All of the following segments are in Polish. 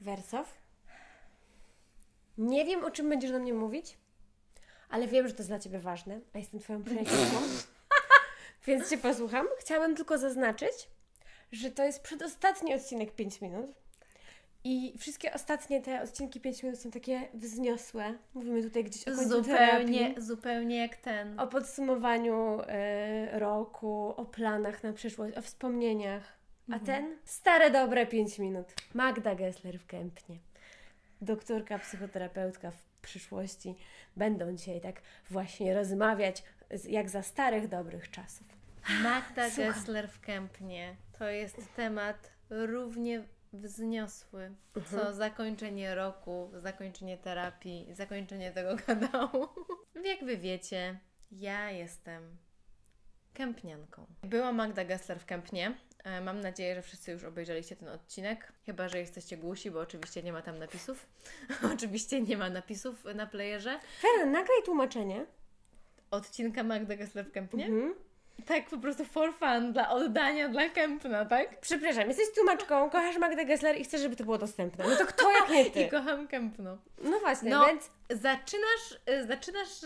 Wersow. Nie wiem, o czym będziesz do mnie mówić, ale wiem, że to jest dla Ciebie ważne, a jestem Twoją przyjaciółką, więc Cię posłucham. Chciałabym tylko zaznaczyć, że to jest przedostatni odcinek 5 minut i wszystkie ostatnie te odcinki 5 minut są takie wzniosłe. Mówimy tutaj gdzieś o końcu terapii. Zupełnie jak ten. O podsumowaniu roku, o planach na przyszłość, o wspomnieniach. A ten? Stare, dobre 5 minut. Magda Gessler w Kępnie. Doktorka, psychoterapeutka w przyszłości będą dzisiaj tak właśnie rozmawiać jak za starych, dobrych czasów. Magda Gessler w Kępnie. To jest temat równie wzniosły, co zakończenie roku, zakończenie terapii, zakończenie tego kanału. Jak Wy wiecie, ja jestem kępnianką. Była Magda Gessler w Kępnie. Mam nadzieję, że wszyscy już obejrzeliście ten odcinek. Chyba że jesteście głusi, bo oczywiście nie ma tam napisów. Oczywiście nie ma napisów na playerze. Feren, nagraj tłumaczenie. Odcinka Magda Gessler w Kępnie? Tak, po prostu for fun, dla oddania dla Kępna, tak? Przepraszam, jesteś tłumaczką, kochasz Magdę Gessler i chcesz, żeby to było dostępne. No to kto jak nie Ty? I kocham Kępno. No właśnie, więc... Zaczynasz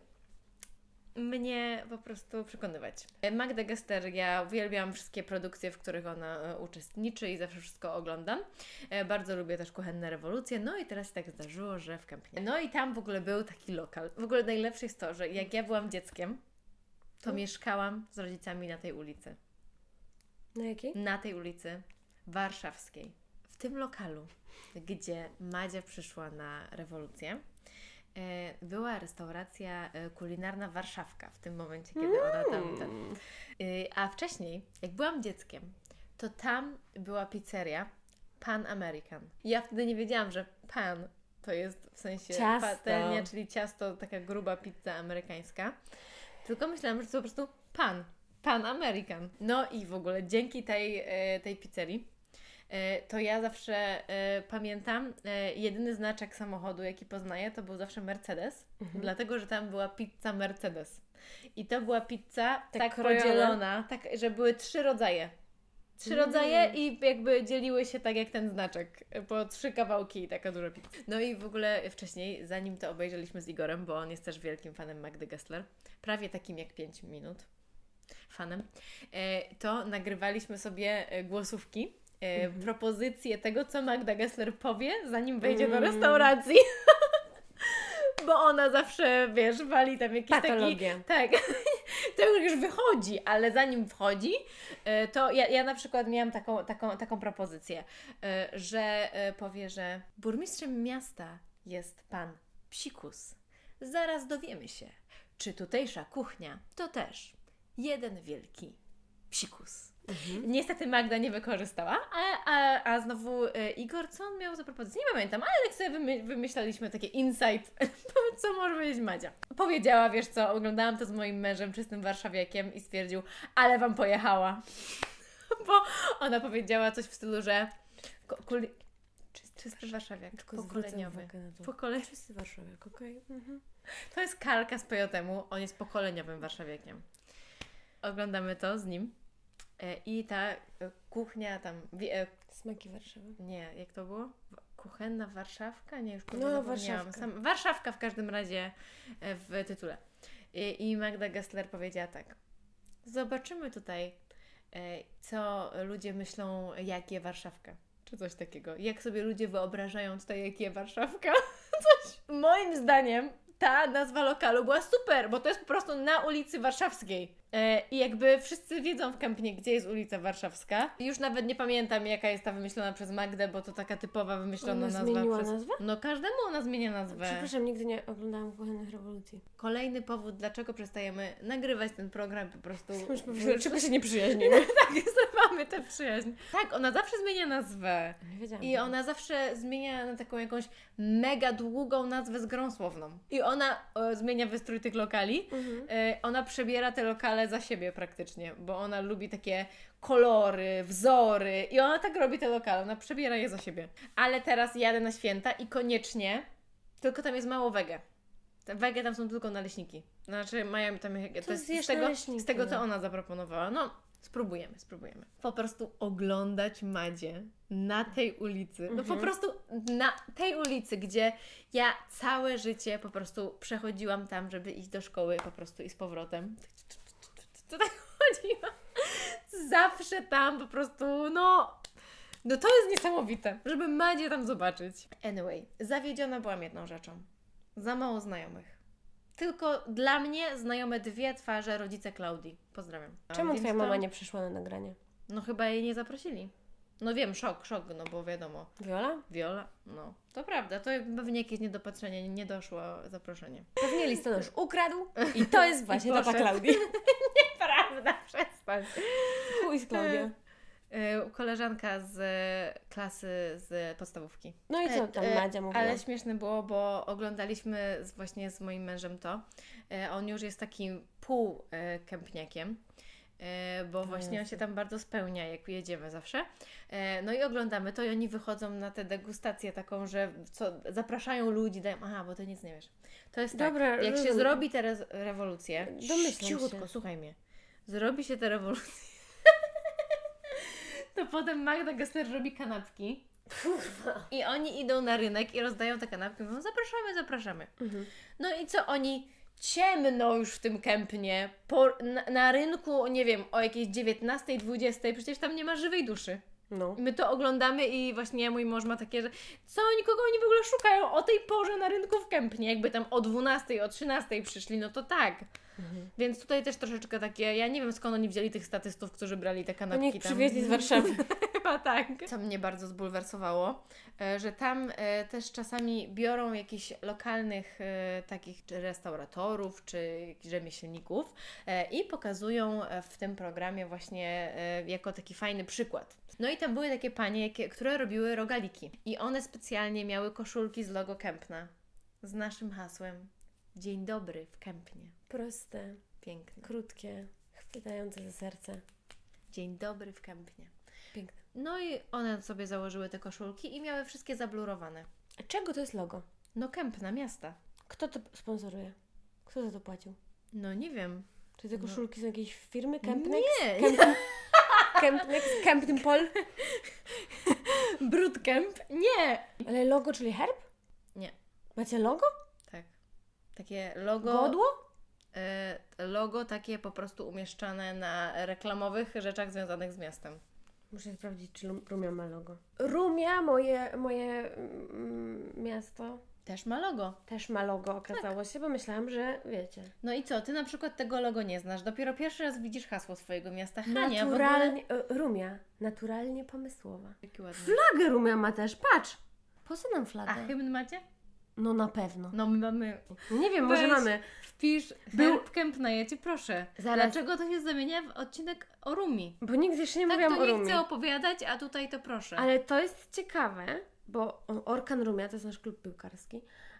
mnie po prostu przekonywać. Magda Gessler, ja uwielbiam wszystkie produkcje, w których ona uczestniczy i zawsze wszystko oglądam. Bardzo lubię też Kuchenne rewolucje, no i teraz się tak zdarzyło, że w Kępnie. No i tam w ogóle był taki lokal. W ogóle najlepsze jest to, że jak ja byłam dzieckiem, to mieszkałam z rodzicami na tej ulicy. Na jakiej? Na tej ulicy warszawskiej. W tym lokalu, gdzie Madzia przyszła na rewolucję, była restauracja kulinarna Warszawka w tym momencie, kiedy ona tam... A wcześniej, jak byłam dzieckiem, to tam była pizzeria Pan American. Ja wtedy nie wiedziałam, że pan to jest w sensie ciasto. patelnia, czyli ciasto, taka gruba pizza amerykańska. Tylko myślałam, że to po prostu Pan American. No i w ogóle dzięki tej pizzerii to ja zawsze pamiętam, jedyny znaczek samochodu, jaki poznaję, to był zawsze Mercedes, dlatego, że tam była pizza Mercedes. I to była pizza tak podzielona, tak, że były 3 rodzaje. 3 rodzaje i jakby dzieliły się tak jak ten znaczek, po 3 kawałki i taka duża pizza. No i w ogóle wcześniej, zanim to obejrzeliśmy z Igorem, bo on jest też wielkim fanem Magdy Gessler, prawie takim jak 5 minut fanem, to nagrywaliśmy sobie głosówki, propozycje tego, co Magda Gessler powie, zanim wejdzie do restauracji. Bo ona zawsze, wiesz, wali tam jakiś patologię. taki... Tak, to już wychodzi, ale zanim wchodzi, to ja na przykład miałam taką propozycję, że powie, że burmistrzem miasta jest pan Psikus. Zaraz dowiemy się, czy tutejsza kuchnia to też jeden wielki psikus. Niestety Magda nie wykorzystała, a znowu Igor, co on miał za propozycję? Nie pamiętam, ale tak sobie wymyślaliśmy takie insight, co może powiedzieć Madzia. Powiedziała, wiesz co, oglądałam to z moim mężem, czystym warszawiakiem i stwierdził, ale wam pojechała. Bo ona powiedziała coś w stylu, że czysty warszawiak, pokoleniowy. Czysty warszawiak, okej. To jest kalka z Pejotemu, on jest pokoleniowym warszawiakiem. Oglądamy to z nim. I ta kuchnia tam... Smaki Warszawy. Nie, jak to było? Kuchenna Warszawka? Nie, już Warszawka. Warszawka w każdym razie w tytule. I Magda Gessler powiedziała tak. Zobaczymy tutaj, co ludzie myślą, jak je Warszawka. Czy coś takiego. Jak sobie ludzie wyobrażają tutaj, jak je Warszawka. Coś. Moim zdaniem ta nazwa lokalu była super, bo to jest po prostu na ulicy Warszawskiej. I jakby wszyscy wiedzą w Kępnie, gdzie jest ulica Warszawska. Już nawet nie pamiętam, jaka jest ta wymyślona przez Magdę, bo to taka typowa wymyślona nazwa. Ona zmieniła nazwę? No każdemu ona zmienia nazwę. Przepraszam, nigdy nie oglądałam Kuchennych rewolucji. Kolejny powód, dlaczego przestajemy nagrywać ten program, po prostu... Dlaczego się nie przyjaźnimy? Tak, mamy tę przyjaźń. Tak, ona zawsze zmienia nazwę. Nie wiedziałam. I ona zawsze zmienia na taką jakąś mega długą nazwę z grą słowną. I ona zmienia wystrój tych lokali. Ona przebiera te lokale za siebie praktycznie, bo ona lubi takie kolory, wzory i ona tak robi te lokale, ona przebiera je za siebie. Ale teraz jadę na święta i koniecznie, tylko tam jest mało wege. Te wege tam są tylko naleśniki. Znaczy mają tam, to jest z tego co ona zaproponowała. No, Spróbujemy. Po prostu oglądać Madzie na tej ulicy. No po prostu na tej ulicy, gdzie ja całe życie po prostu przechodziłam tam, żeby iść do szkoły po prostu i z powrotem. Tutaj chodziłam. Zawsze tam po prostu, no to jest niesamowite, żeby Madzie tam zobaczyć. Anyway, zawiedziona byłam jedną rzeczą. Za mało znajomych. Tylko dla mnie znajome 2 twarze rodzice Klaudii. Pozdrawiam. Czemu twoja mama nie przyszła na nagranie? No chyba jej nie zaprosili. No wiem, szok, no bo wiadomo. Viola? No. To prawda, to pewnie jakieś niedopatrzenie, nie doszło zaproszenie. Pewnie listonosz ukradł i to jest właśnie tata Klaudii. Nieprawda, przestań. Chuj z Klaudią. Koleżanka z klasy z podstawówki. No i co tam Madzia mówiła? Ale śmieszne było, bo oglądaliśmy właśnie z moim mężem to. On już jest takim półkępniakiem, bo właśnie on się tam bardzo spełnia, jak jedziemy zawsze. No i oglądamy to i oni wychodzą na tę degustację taką, że zapraszają ludzi, dają, bo ty nic nie wiesz. To jest dobra, tak, jak się zrobi tę rewolucję, cichutko, się. słuchaj mnie, zrobi się tę rewolucję, to potem Magda Gessler robi kanapki. Kurwa. I oni idą na rynek i rozdają te kanapki. Mówią, zapraszamy. No i co oni? Ciemno już w tym Kępnie. Na rynku, nie wiem, o jakiejś 19, 20, przecież tam nie ma żywej duszy. No. My to oglądamy i właśnie mój mąż ma takie, że kogo oni w ogóle szukają o tej porze na rynku w Kępnie? Jakby tam o 12, o 13 przyszli, no to tak. Więc tutaj też troszeczkę takie, ja nie wiem skąd oni wzięli tych statystów, którzy brali te kanapki. Oni ich przywieźli z Warszawy. Chyba tak. Co mnie bardzo zbulwersowało, że tam też czasami biorą jakichś lokalnych takich czy restauratorów, czy jakichś rzemieślników i pokazują w tym programie właśnie jako taki fajny przykład. No i tam były takie panie, które robiły rogaliki. I one specjalnie miały koszulki z logo Kępna. Z naszym hasłem Dzień dobry w Kępnie. Proste. Piękne. Krótkie. Chwytające za serce. Dzień dobry w Kępnie. Piękne. No i one sobie założyły te koszulki i miały wszystkie zablurowane. A czego to jest logo? No Kępna, miasta. Kto to sponsoruje? Kto za to płacił? No nie wiem. Czy te koszulki są jakiejś firmy? Kempnex? Nie. Kempnex? Kempnpol? Broodcamp? Nie. Ale logo, czyli herb? Nie. Macie logo? Tak. Takie logo... Godło? Logo takie po prostu umieszczane na reklamowych rzeczach związanych z miastem. Muszę sprawdzić, czy Rumia ma logo. Rumia, moje miasto, Też ma logo. też ma logo, okazało się, bo myślałam, że wiecie. No i co? Ty na przykład tego logo nie znasz. Dopiero pierwszy raz widzisz hasło swojego miasta. Hania, Naturalnie, Rumia, naturalnie pomysłowa. Jaki ładny. Flagę Rumia ma też, patrz! Po co nam flaga? A hymn macie? No na pewno. No my mamy... Nie wiem, może Weź. mamy. Wpisz herb Kępna, ja Cię proszę. Zaraz. Dlaczego to się zamienia w odcinek o Rumi? Bo nigdy jeszcze nie Tak mówiłam to o nie Rumie. chcę opowiadać, a tutaj to proszę. Ale to jest ciekawe, bo Orkan Rumia, to jest nasz klub piłkarski,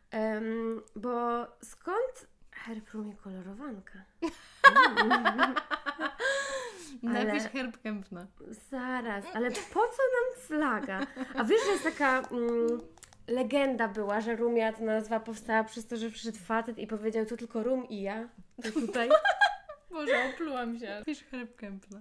bo skąd herb Rumie kolorowanka? Napisz herb Kępna. Zaraz, ale po co nam flaga? A wiesz, że jest taka legenda była, że Rumia to nazwa powstała przez to, że przyszedł facet i powiedział, tu tylko Rum i ja. To tutaj. Boże, oplułam się. Napisz herb Kępna.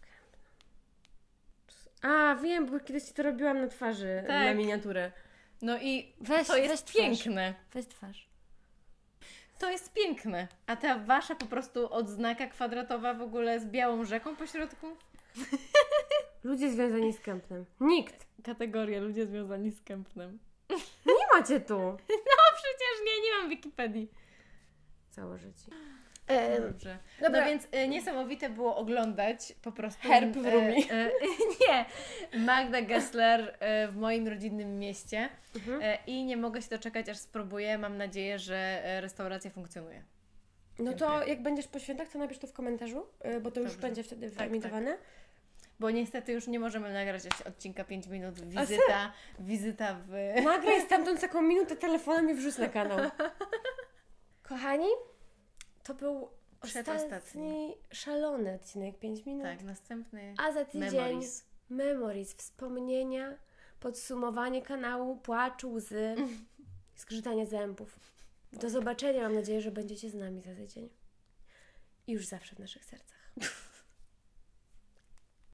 A, wiem, bo kiedyś Ci to robiłam na twarzy, Tak. na miniaturę. No i Weź, to jest weź piękne. Weź twarz. To jest piękne. A ta wasza po prostu odznaka kwadratowa w ogóle z białą rzeką po środku? Ludzie związani z Kępnem. Nikt. Kategoria ludzie związani z Kępnem. Nie macie tu. No przecież nie mam Wikipedii. Założę Ci. Dobrze. Dobra. No więc niesamowite było oglądać po prostu... Herb w Rumi. Nie. Magda Gessler w moim rodzinnym mieście i nie mogę się doczekać, aż spróbuję. Mam nadzieję, że restauracja funkcjonuje. No to jak będziesz po świętach, to napisz to w komentarzu, bo to już Dobrze. będzie wtedy Tak, wyemitowane. Bo niestety już nie możemy nagrać odcinka 5 minut. Wizyta w... Nagraj stamtąd taką minutę telefonem i wrzuć na kanał. Kochani, to był ostatni szalony odcinek 5 minut. Tak, następny A za tydzień memories, wspomnienia, podsumowanie kanału, płacz, łzy, zgrzytanie zębów. Do zobaczenia, mam nadzieję, że będziecie z nami za tydzień. I już zawsze w naszych sercach.